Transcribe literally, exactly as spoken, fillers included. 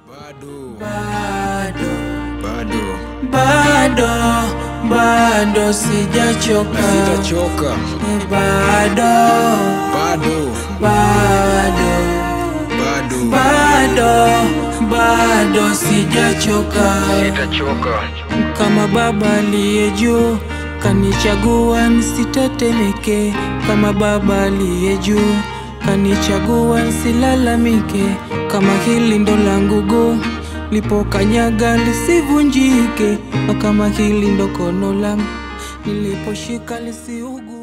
Bado, bado, bado, bado, bado sijachoka, sitachoka. bado, Bado, bado, bado, bado, bado sijachoka. sitachoka. Kama Baba aliye juu kanichagua nisitetemeke, kama Baba aliye juu kanichagua nisilalamike, kama hili ndo langu guu lipokanyaga lisivunjike, na kama hili ndo kono langu niliposhika lisiugu.